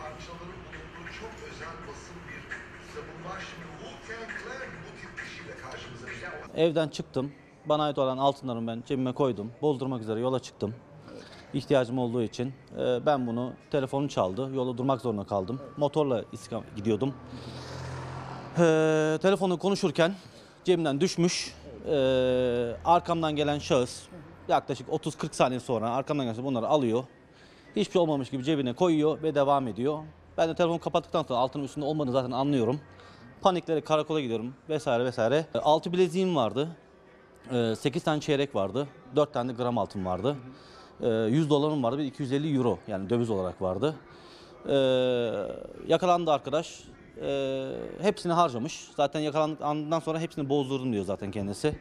parçaların bulunduğu çok özel basın bir kitabım var. Şimdi Wu-Tang Clan bu tip bir şeyle karşımıza çıktı. Evden çıktım. Bana ait olan altınlarımı ben cebime koydum. Bozdurmak üzere yola çıktım. İhtiyacım olduğu için. Ben bunu, telefonum çaldı. Yolda durmak zorunda kaldım. Motorla gidiyordum. Telefonu konuşurken cebimden düşmüş. Arkamdan gelen şahıs yaklaşık 30-40 saniye sonra arkamdan gelen bunları alıyor. Hiçbir şey olmamış gibi cebine koyuyor ve devam ediyor. Ben de telefonu kapattıktan sonra altının üstünde olmadığını zaten anlıyorum. Panikleri karakola gidiyorum vesaire vesaire. 6 bileziğim vardı. 8 tane çeyrek vardı. 4 tane de gram altın vardı. 100 dolarım vardı ve 250 euro yani döviz olarak vardı. Yakalandı arkadaş. Hepsini harcamış. Zaten yakalandıktan sonra hepsini bozdurdum diyor zaten kendisi.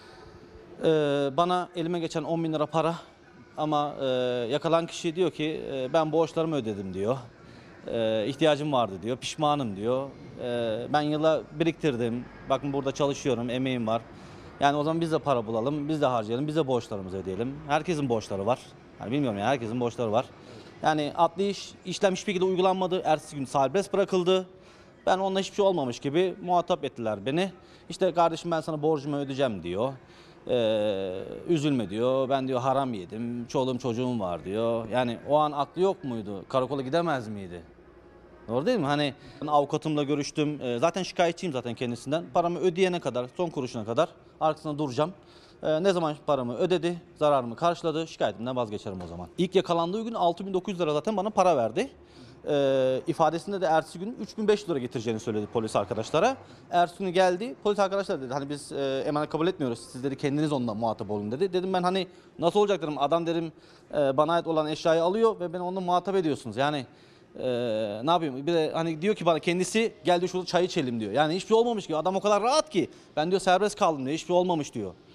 Bana elime geçen 10 bin lira para ama yakalan kişi diyor ki ben borçlarımı ödedim diyor. İhtiyacım vardı diyor. Pişmanım diyor. Ben yıla biriktirdim. Bakın burada çalışıyorum, emeğim var. Yani o zaman biz de para bulalım, biz de harcayalım, biz de borçlarımızı ödeyelim. Herkesin borçları var. Yani bilmiyorum ya herkesin borçları var. Yani adli işlem hiçbir şekilde uygulanmadı. Ertesi gün serbest bırakıldı. Ben onunla hiçbir şey olmamış gibi muhatap ettiler beni. İşte kardeşim ben sana borcumu ödeyeceğim diyor. Üzülme diyor. Ben diyor haram yedim. Çoluğum çocuğum var diyor. Yani o an aklı yok muydu? Karakola gidemez miydi? Doğru değil mi? Hani ben avukatımla görüştüm. Zaten şikayetçiyim zaten kendisinden. Paramı ödeyene kadar, son kuruşuna kadar arkasında duracağım. Ne zaman paramı ödedi, zararımı karşıladı, şikayetimden vazgeçerim o zaman. İlk yakalandığı gün 6.900 lira zaten bana para verdi. İfadesinde de ertesi gün 3.500 lira getireceğini söyledi polis arkadaşlara. Ertesi günü geldi, polis arkadaşlar dedi hani biz emanet kabul etmiyoruz, siz dedi kendiniz onunla muhatap olun dedi. Dedim ben hani nasıl olacak dedim, adam dedim bana ait olan eşyayı alıyor ve beni onunla muhatap ediyorsunuz yani. Ne yapayım? Bir de hani diyor ki bana kendisi gel diyor şurada çay içelim diyor. Yani hiçbir şey olmamış ki. Adam o kadar rahat ki. Ben diyor serbest kaldım diyor. Hiçbir şey olmamış diyor.